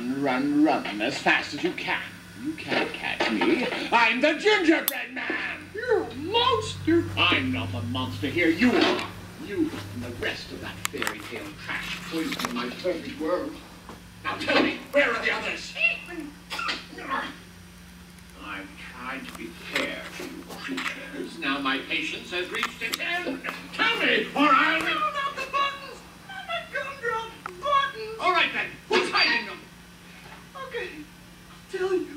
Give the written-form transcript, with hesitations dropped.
Run, run, run as fast as you can. You can't catch me. I'm the gingerbread man! You're a monster! I'm not the monster here. You are. You and the rest of that fairy tale trash poisoning my perfect world. Now tell me, where are the others? I've tried to be fair to you creatures. Now my patience has reached its end. Tell me, or I'll... No, not the buttons! Not my gumdrop buttons! All right then, who's hiding them? Okay, I'll tell you.